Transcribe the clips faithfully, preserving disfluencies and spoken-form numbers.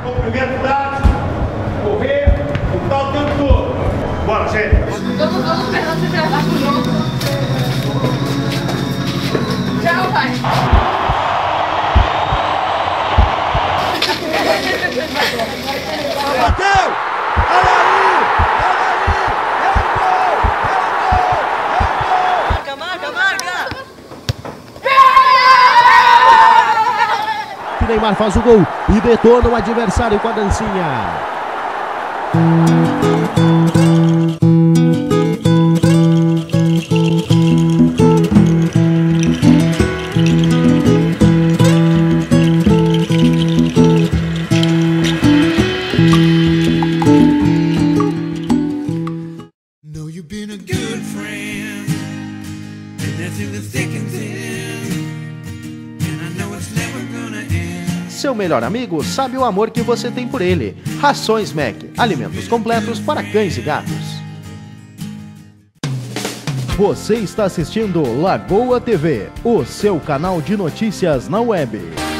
Cumprimentar, correr, lutar o tempo todo. Bora, gente. Vamos, vamos, Fernando, se gravar pro jogo. Tchau, pai. Bateu! Olha aí! Olha aí! É gol! É gol! É gol! Marca, marca, marca! Que Neymar faz o gol e detona o adversário com a dancinha. Know you've been a good friend, and that's in the thick and thin, and I know it's never gonna end. Seu melhor amigo sabe o amor que você tem por ele. Rações Mac, alimentos completos para cães e gatos. Você está assistindo Lagoa T V, o seu canal de notícias na web.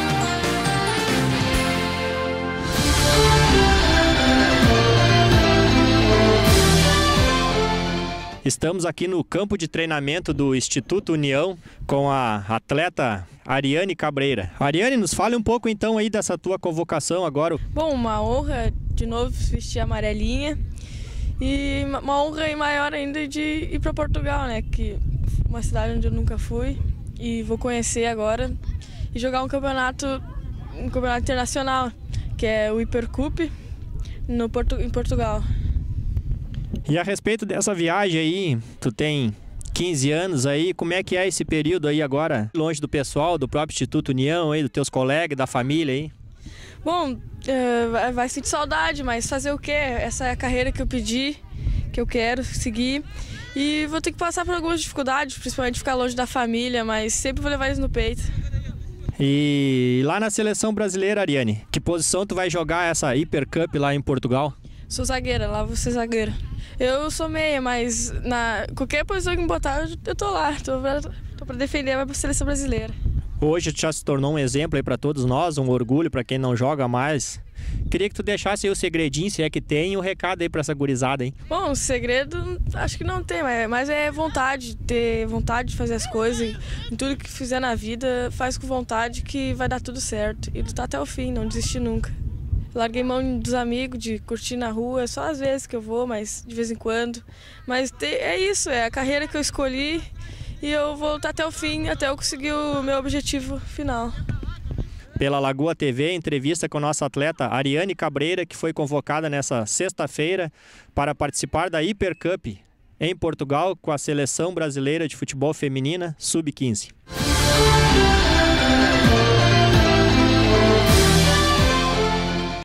Estamos aqui no campo de treinamento do Instituto União com a atleta Ariane Cabreira. Ariane, nos fale um pouco então aí dessa tua convocação agora. Bom, uma honra de novo vestir a amarelinha e uma honra maior ainda de ir para Portugal, né? Que uma cidade onde eu nunca fui e vou conhecer agora e jogar um campeonato, um campeonato internacional, que é o Hipercup no Porto, em Portugal. E a respeito dessa viagem aí, tu tem quinze anos aí, como é que é esse período aí agora, longe do pessoal, do próprio Instituto União aí, dos teus colegas, da família aí? Bom, é, vai sentir saudade, mas fazer o quê? Essa é a carreira que eu pedi, que eu quero seguir. E vou ter que passar por algumas dificuldades, principalmente ficar longe da família, mas sempre vou levar isso no peito. E lá na seleção brasileira, Ariane, que posição tu vai jogar essa Hipercup lá em Portugal? Sou zagueira, lá vou ser zagueira. Eu sou meia, mas na qualquer posição que me botar, eu tô lá, tô pra, tô pra defender a seleção brasileira. Hoje tu já se tornou um exemplo aí pra todos nós, um orgulho pra quem não joga mais. Queria que tu deixasse aí o segredinho, se é que tem, e o recado aí pra essa gurizada, hein? Bom, segredo acho que não tem, mas é vontade, ter vontade de fazer as coisas. Em tudo que fizer na vida, faz com vontade que vai dar tudo certo. E lutar até o fim, não desistir nunca. Larguei mão dos amigos, de curtir na rua, só às vezes que eu vou, mas de vez em quando. Mas é isso, é a carreira que eu escolhi e eu vou lutar até o fim, até eu conseguir o meu objetivo final. Pela Lagoa T V, entrevista com a nossa atleta Ariane Cabreira, que foi convocada nessa sexta-feira para participar da Hipercup em Portugal com a Seleção Brasileira de Futebol Feminina sub quinze.